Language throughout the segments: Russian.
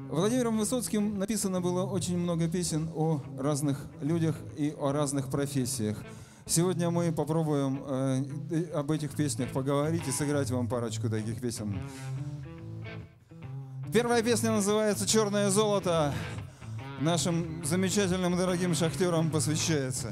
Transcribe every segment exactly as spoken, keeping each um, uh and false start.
Владимиром Высоцким написано было очень много песен о разных людях и о разных профессиях. Сегодня мы попробуем э, об этих песнях поговорить и сыграть вам парочку таких песен. Первая песня называется «Черное золото». Нашим замечательным дорогим шахтерам посвящается.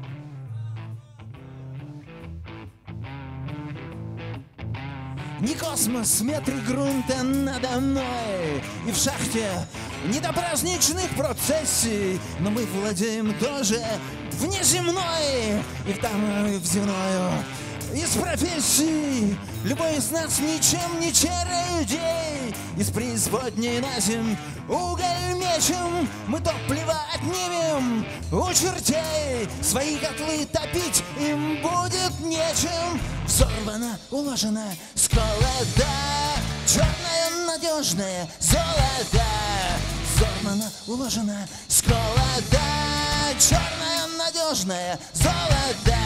Не космос, метры грунта надо мной, и в шахте не до праздничных процессий, но мы владеем тоже внеземной, и в там, и в земную. Из профессий любой из нас ничем не чародей. Из преисподней на земь уголь мечем, мы топливо отнимем у чертей. Свои котлы топить им будет нечем. Взорвано, уложено, сколото, черное надежное золото. Взорвано, уложено, сколото, черное надежное золото.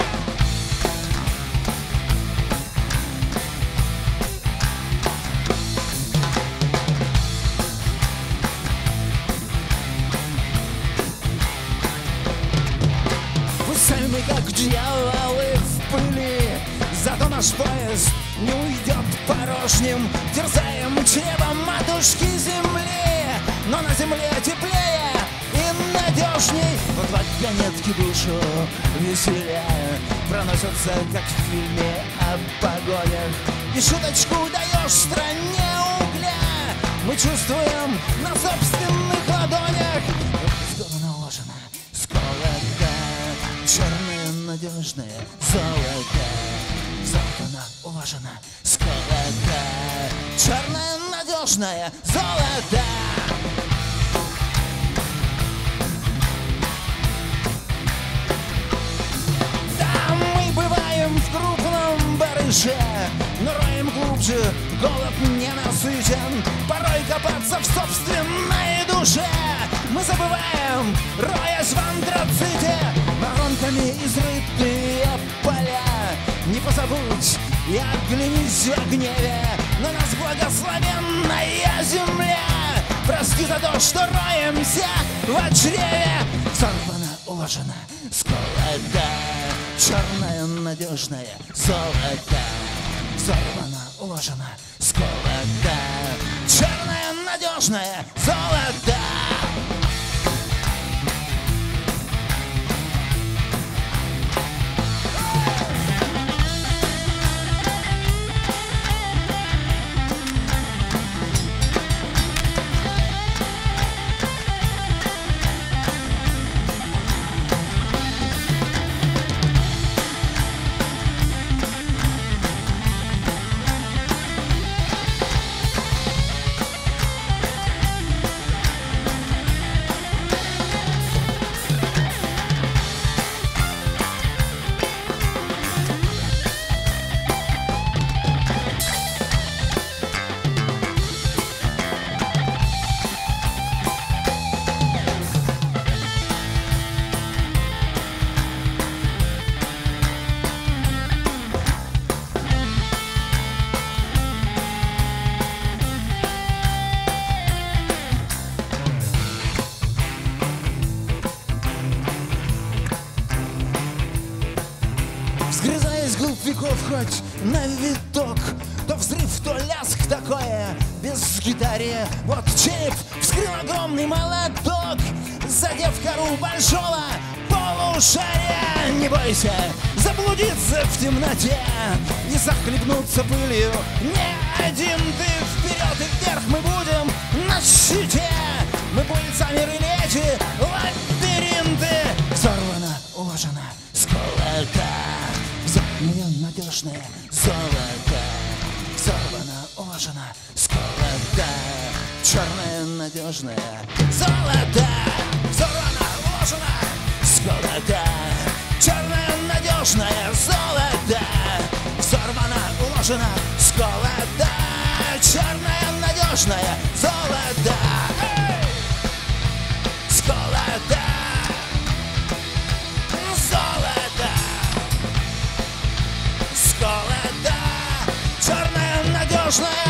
Мы как дьяволы в пыли, зато наш поезд не уйдет порожним. Терзаем чревом матушки земли, но на земле теплее и надежней. Вот вагонетки душу веселее проносятся, как в фильме о погонях. И шуточку даешь стране угля, мы чувствуем на собственных ладонях. Сдобно уложено, сколото, черное надежное золото. Взорвано, уложено, сколото, черное надежное золото. Да, мы бываем в крупном барыше, но роем глубже, голод не насытен. Порой копаться в собственной душе мы забываем, роясь в антраците. Воронками изрытые поля, не позабудь и оглянись в гневе на нас благословенная земля. Прости за то, что роемся в чреве. Взорвано, уложено, сколото, черное надежное золото. Взорвано, уложено, сколото, черное надежное золото. Сгрызаясь глубь веков хоть на виток, то взрыв, то лязг такое без гитары. Вот череп вскрыл огромный молоток, задев кору большого полушария. Не бойся заблудиться в темноте и захлебнуться пылью. Не один ты, вперед и вверх мы будем на щите. Мы пыльцами рылети, лабиринты. Взорвано, уложено, сколото, взорвано надежное золото. Взорвано, уложено, сколото, черное надежное золото. Взорвано, уложено, сколото, черное надежное золото. Взорвано, уложено, сколото, черное надежное золото. Эй! Сколото, золото, сколото, черное надежное